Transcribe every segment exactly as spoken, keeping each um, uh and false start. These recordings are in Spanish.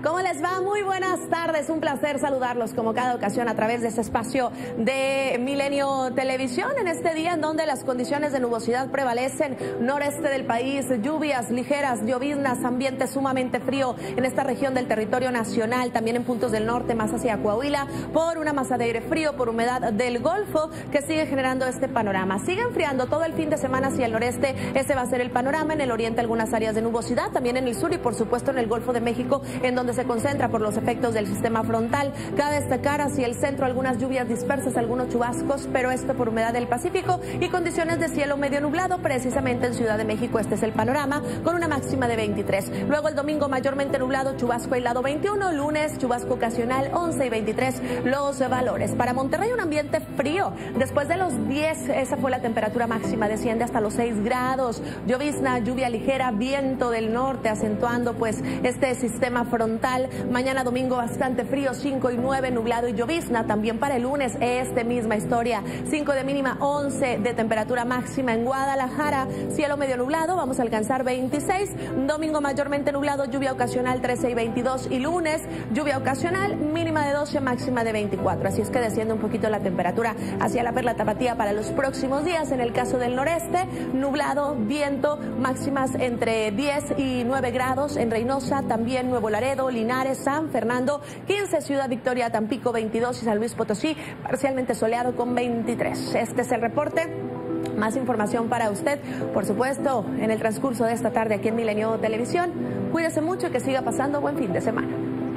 ¿Cómo les va? Muy buenas tardes, un placer saludarlos como cada ocasión a través de este espacio de Milenio Televisión, en este día en donde las condiciones de nubosidad prevalecen, noreste del país, lluvias ligeras, lloviznas, ambiente sumamente frío en esta región del territorio nacional, también en puntos del norte, más hacia Coahuila, por una masa de aire frío, por humedad del Golfo, que sigue generando este panorama. Sigue enfriando todo el fin de semana hacia el noreste, ese va a ser el panorama, en el oriente algunas áreas de nubosidad, también en el sur y por supuesto en el Golfo de México, en donde se concentra por los efectos del sistema frontal. Cabe destacar hacia el centro algunas lluvias dispersas, algunos chubascos, pero esto por humedad del Pacífico y condiciones de cielo medio nublado, precisamente en Ciudad de México este es el panorama, con una máxima de veintitrés. Luego el domingo mayormente nublado, chubasco aislado veintiuno, lunes chubasco ocasional once y veintitrés los valores. Para Monterrey un ambiente frío, después de los diez, esa fue la temperatura máxima, desciende hasta los seis grados, llovizna, lluvia ligera, viento del norte acentuando pues este sistema frontal. Mañana domingo bastante frío, cinco y nueve, nublado y llovizna. También para el lunes esta misma historia, cinco de mínima, once de temperatura máxima en Guadalajara, cielo medio nublado, vamos a alcanzar veintiséis, domingo mayormente nublado, lluvia ocasional trece y veintidós y lunes lluvia ocasional, mínima de doce, máxima de veinticuatro, así es que desciende un poquito la temperatura hacia la Perla Tapatía para los próximos días. En el caso del noreste, nublado, viento, máximas entre diez y nueve grados en Reynosa, también Nuevo Laredo, Linares, San Fernando, quince, Ciudad Victoria, Tampico veintidós y San Luis Potosí, parcialmente soleado con veintitrés. Este es el reporte. Más información para usted, por supuesto, en el transcurso de esta tarde aquí en Milenio Televisión. Cuídese mucho y que siga pasando buen fin de semana.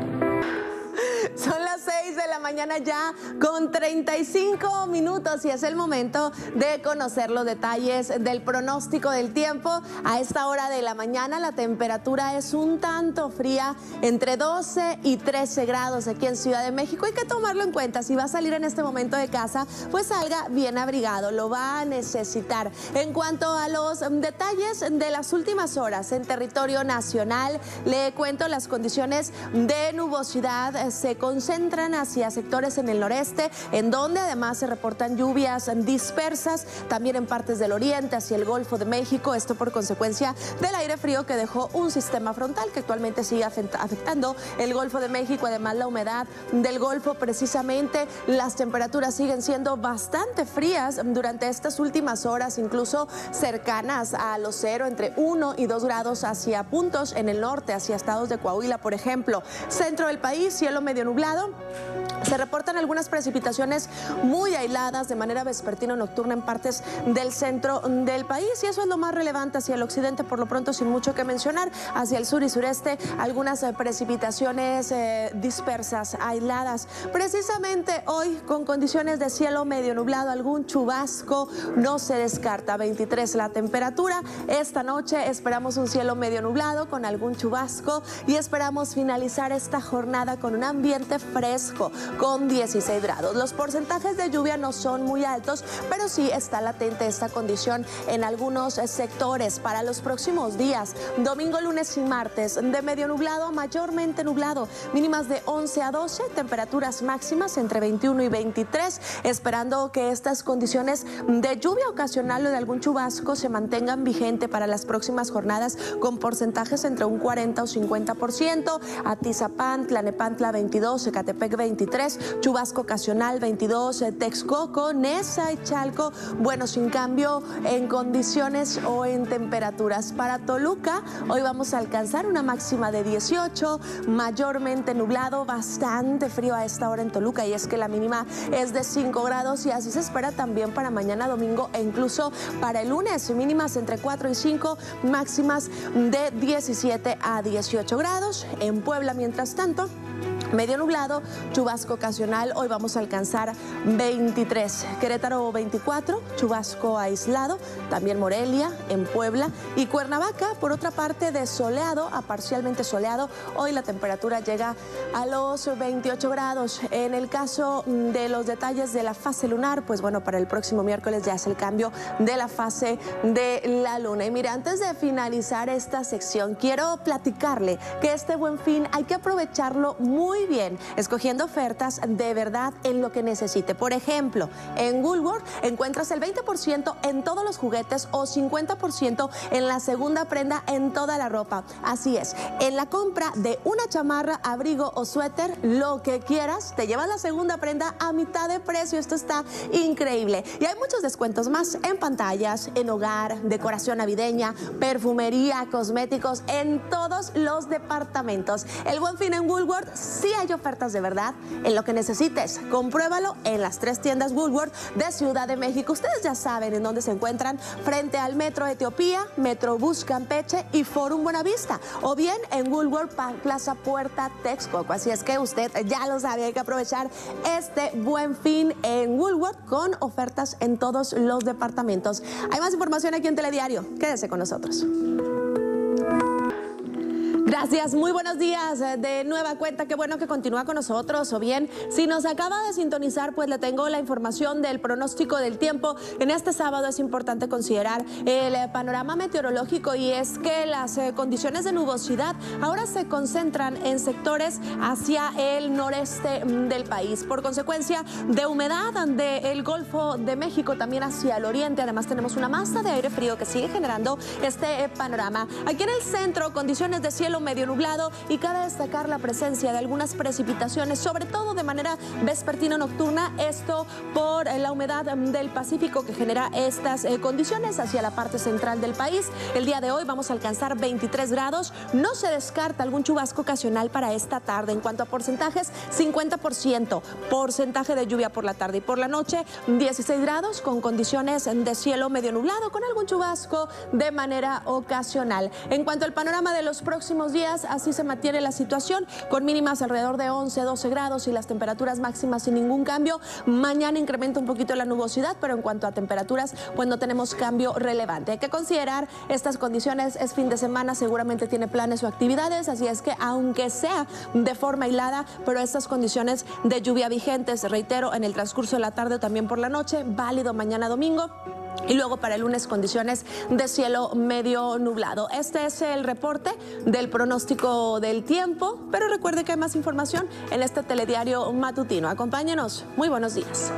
Son las seis de la mañana ya con treinta y cinco minutos y es el momento de conocer los detalles del pronóstico del tiempo. A esta hora de la mañana la temperatura es un tanto fría, entre doce y trece grados aquí en Ciudad de México. Hay que tomarlo en cuenta. Si va a salir en este momento de casa, pues salga bien abrigado, lo va a necesitar. En cuanto a los detalles de las últimas horas en territorio nacional, le cuento las condiciones de nubosidad se concentran hacia sectores en el noreste, en donde además se reportan lluvias dispersas, también en partes del oriente, hacia el Golfo de México, esto por consecuencia del aire frío que dejó un sistema frontal que actualmente sigue afectando el Golfo de México, además la humedad del Golfo, precisamente las temperaturas siguen siendo bastante frías durante estas últimas horas, incluso cercanas a los cero, entre uno y dos grados hacia puntos en el norte, hacia estados de Coahuila, por ejemplo. Centro del país, cielo medio nublado. Se reportan algunas precipitaciones muy aisladas de manera vespertina o nocturna en partes del centro del país y eso es lo más relevante. Hacia el occidente, por lo pronto, sin mucho que mencionar. Hacia el sur y sureste, algunas eh, precipitaciones eh, dispersas, aisladas. Precisamente hoy, con condiciones de cielo medio nublado, algún chubasco no se descarta. veintitrés la temperatura. Esta noche esperamos un cielo medio nublado con algún chubasco y esperamos finalizar esta jornada con un ambiente fresco, con dieciséis grados. Los porcentajes de lluvia no son muy altos, pero sí está latente esta condición en algunos sectores. Para los próximos días, domingo, lunes y martes, de medio nublado a mayormente nublado, mínimas de once a doce, temperaturas máximas entre veintiuno y veintitrés, esperando que estas condiciones de lluvia ocasional o de algún chubasco se mantengan vigente para las próximas jornadas, con porcentajes entre un cuarenta o cincuenta por ciento. Atizapán, Tlanepantla veintidós, Ecatepec veintitrés, chubasco ocasional veintidós, Texcoco, Neza y Chalco, bueno, sin cambio en condiciones o en temperaturas. Para Toluca, hoy vamos a alcanzar una máxima de dieciocho, mayormente nublado, bastante frío a esta hora en Toluca y es que la mínima es de cinco grados y así se espera también para mañana domingo e incluso para el lunes, mínimas entre cuatro y cinco, máximas de diecisiete a dieciocho grados. En Puebla, mientras tanto, medio nublado, chubasco ocasional, hoy vamos a alcanzar veintitrés. Querétaro veinticuatro, chubasco aislado, también Morelia, en Puebla y Cuernavaca, por otra parte, de soleado a parcialmente soleado, hoy la temperatura llega a los veintiocho grados. En el caso de los detalles de la fase lunar, pues bueno, para el próximo miércoles ya es el cambio de la fase de la luna. Y mire, antes de finalizar esta sección, quiero platicarle que este Buen Fin hay que aprovecharlo muy muy bien escogiendo ofertas de verdad en lo que necesite. Por ejemplo, en Woolworth encuentras el veinte por ciento en todos los juguetes o cincuenta por ciento en la segunda prenda en toda la ropa. Así es, en la compra de una chamarra, abrigo o suéter, lo que quieras, te llevas la segunda prenda a mitad de precio. Esto está increíble. Y hay muchos descuentos más en pantallas, en hogar, decoración navideña, perfumería, cosméticos, en todos los departamentos. El Buen Fin en Woolworth sí hay ofertas de verdad en lo que necesites. Compruébalo en las tres tiendas Woolworth de Ciudad de México. Ustedes ya saben en dónde se encuentran, frente al Metro Etiopía, Metrobús Campeche y Forum Buenavista, o bien en Woolworth Plaza Puerta Texcoco. Así es que usted ya lo sabe, hay que aprovechar este Buen Fin en Woolworth con ofertas en todos los departamentos. Hay más información aquí en Telediario. Quédese con nosotros. Gracias, muy buenos días de nueva cuenta, qué bueno que continúa con nosotros. O bien, si nos acaba de sintonizar, pues le tengo la información del pronóstico del tiempo. En este sábado es importante considerar el panorama meteorológico, y es que las condiciones de nubosidad ahora se concentran en sectores hacia el noreste del país. Por consecuencia de humedad del Golfo de México, también hacia el oriente. Además tenemos una masa de aire frío que sigue generando este panorama. Aquí en el centro, condiciones de cielo medio nublado, y cabe destacar la presencia de algunas precipitaciones, sobre todo de manera vespertina nocturna, esto por la humedad del Pacífico que genera estas eh, condiciones hacia la parte central del país. El día de hoy vamos a alcanzar veintitrés grados, no se descarta algún chubasco ocasional para esta tarde. En cuanto a porcentajes, cincuenta por ciento, porcentaje de lluvia por la tarde y por la noche, dieciséis grados con condiciones de cielo medio nublado con algún chubasco de manera ocasional. En cuanto al panorama de los próximos días, así se mantiene la situación, con mínimas alrededor de once, doce grados y las temperaturas máximas sin ningún cambio. Mañana incrementa un poquito la nubosidad, pero en cuanto a temperaturas, pues no tenemos cambio relevante. Hay que considerar estas condiciones, es fin de semana, seguramente tiene planes o actividades, así es que aunque sea de forma aislada, pero estas condiciones de lluvia vigentes, reitero, en el transcurso de la tarde o también por la noche, válido mañana domingo. Y luego para el lunes condiciones de cielo medio nublado. Este es el reporte del pronóstico del tiempo, pero recuerde que hay más información en este telediario matutino. Acompáñenos. Muy buenos días.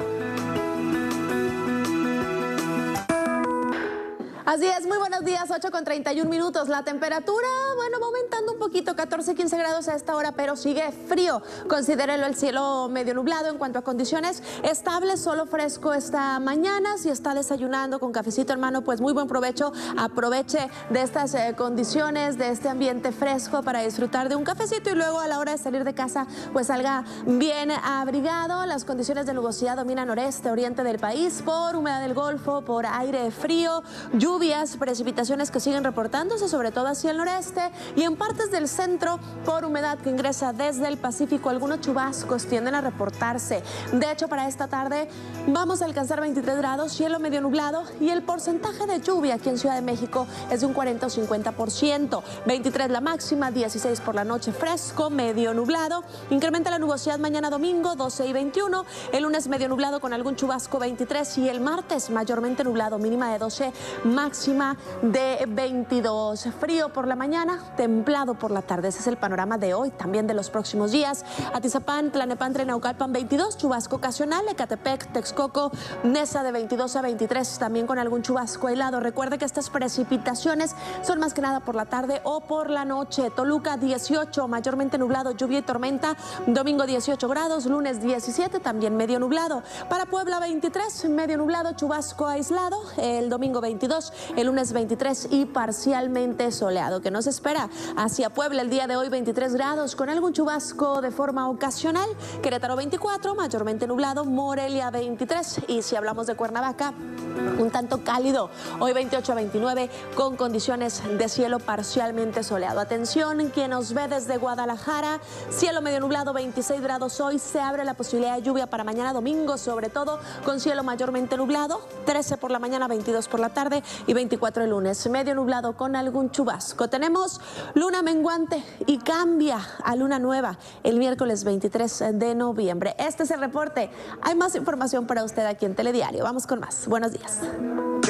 Así es, muy buenos días, ocho con treinta y un minutos. La temperatura, bueno, va aumentando un poquito, catorce, quince grados a esta hora, pero sigue frío. Considérelo el cielo medio nublado. En cuanto a condiciones estables, solo fresco esta mañana. Si está desayunando con cafecito en mano, pues muy buen provecho. Aproveche de estas eh, condiciones, de este ambiente fresco para disfrutar de un cafecito, y luego a la hora de salir de casa, pues salga bien abrigado. Las condiciones de nubosidad dominan noreste, oriente del país, por humedad del Golfo, por aire frío, lluvia. Lluvias, precipitaciones que siguen reportándose, sobre todo hacia el noreste y en partes del centro, por humedad que ingresa desde el Pacífico. Algunos chubascos tienden a reportarse. De hecho, para esta tarde vamos a alcanzar veintitrés grados, cielo medio nublado, y el porcentaje de lluvia aquí en Ciudad de México es de un cuarenta o cincuenta por ciento. veintitrés la máxima, dieciséis por la noche, fresco, medio nublado. Incrementa la nubosidad mañana domingo, doce y veintiuno. El lunes medio nublado con algún chubasco, veintitrés, y el martes mayormente nublado, mínima de doce, máxima de veintidós. Frío por la mañana, templado por la tarde. Ese es el panorama de hoy, también de los próximos días. Atizapán, Tlalnepantla, Naucalpan, veintidós, chubasco ocasional. Ecatepec, Texcoco, Nesa de veintidós a veintitrés, también con algún chubasco helado. Recuerde que estas precipitaciones son más que nada por la tarde o por la noche. Toluca, dieciocho, mayormente nublado, lluvia y tormenta. Domingo, dieciocho grados, lunes diecisiete, también medio nublado. Para Puebla, veintitrés, medio nublado, chubasco aislado. El domingo, veintidós, el lunes veintitrés y parcialmente soleado. Que nos espera hacia Puebla el día de hoy, veintitrés grados con algún chubasco de forma ocasional. Querétaro, veinticuatro, mayormente nublado. Morelia, veintitrés, y si hablamos de Cuernavaca, un tanto cálido, hoy veintiocho a veintinueve con condiciones de cielo parcialmente soleado. Atención, quien nos ve desde Guadalajara, cielo medio nublado, veintiséis grados hoy. Se abre la posibilidad de lluvia para mañana domingo, sobre todo con cielo mayormente nublado, trece por la mañana, veintidós por la tarde y veinticuatro el lunes, medio nublado con algún chubasco. Tenemos luna menguante y cambia a luna nueva el miércoles veintitrés de noviembre. Este es el reporte. Hay más información para usted aquí en Telediario. Vamos con más. Buenos días.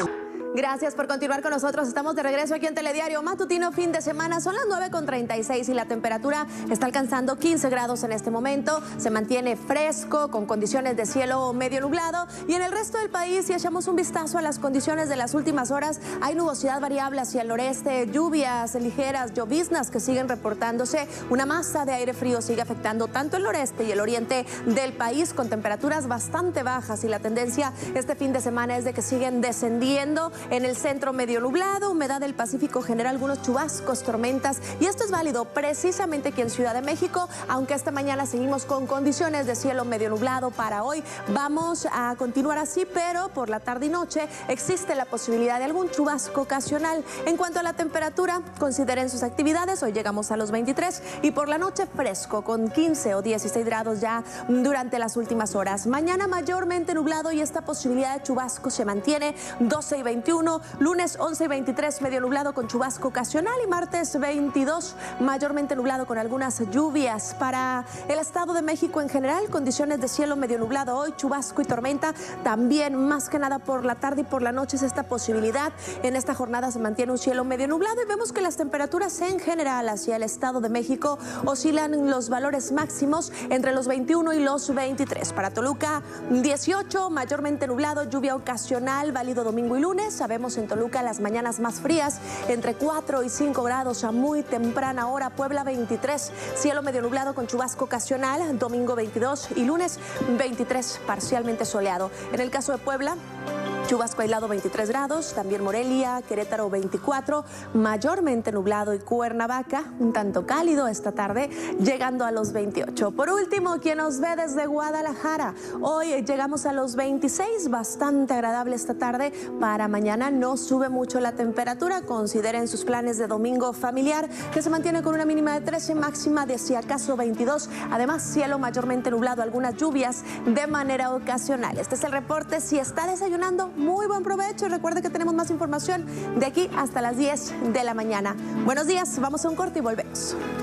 Gracias por continuar con nosotros. Estamos de regreso aquí en Telediario Matutino fin de semana. Son las nueve con treinta y seis y la temperatura está alcanzando quince grados en este momento. Se mantiene fresco con condiciones de cielo medio nublado. Y en el resto del país, si echamos un vistazo a las condiciones de las últimas horas, hay nubosidad variable hacia el noreste, lluvias ligeras, lloviznas que siguen reportándose. Una masa de aire frío sigue afectando tanto el noreste y el oriente del país con temperaturas bastante bajas. Y la tendencia este fin de semana es de que siguen descendiendo. En el centro medio nublado, humedad del Pacífico genera algunos chubascos, tormentas, y esto es válido precisamente aquí en Ciudad de México, aunque esta mañana seguimos con condiciones de cielo medio nublado para hoy. Vamos a continuar así, pero por la tarde y noche existe la posibilidad de algún chubasco ocasional. En cuanto a la temperatura, consideren sus actividades, hoy llegamos a los veintitrés y por la noche fresco con quince o dieciséis grados ya durante las últimas horas. Mañana mayormente nublado y esta posibilidad de chubasco se mantiene, doce y veintiuno. Lunes once y veintitrés medio nublado con chubasco ocasional y martes veintidós mayormente nublado con algunas lluvias. Para el Estado de México en general, condiciones de cielo medio nublado hoy, chubasco y tormenta. También más que nada por la tarde y por la noche es esta posibilidad. En esta jornada se mantiene un cielo medio nublado y vemos que las temperaturas en general hacia el Estado de México oscilan los valores máximos entre los veintiuno y los veintitrés. Para Toluca dieciocho, mayormente nublado, lluvia ocasional, válido domingo y lunes. Sabemos en Toluca las mañanas más frías, entre cuatro y cinco grados a muy temprana hora. Puebla veintitrés, cielo medio nublado con chubasco ocasional, domingo veintidós y lunes veintitrés, parcialmente soleado. En el caso de Puebla, chubasco aislado veintitrés grados, también Morelia, Querétaro veinticuatro, mayormente nublado y Cuernavaca un tanto cálido esta tarde, llegando a los veintiocho. Por último, quien nos ve desde Guadalajara, hoy llegamos a los veintiséis, bastante agradable esta tarde. Para mañana no sube mucho la temperatura, consideren sus planes de domingo familiar, que se mantiene con una mínima de trece, máxima de si acaso veintidós. Además, cielo mayormente nublado, algunas lluvias de manera ocasional. Este es el reporte. Si está desayunando, muy buen provecho y recuerde que tenemos más información de aquí hasta las diez de la mañana. Buenos días, vamos a un corte y volvemos.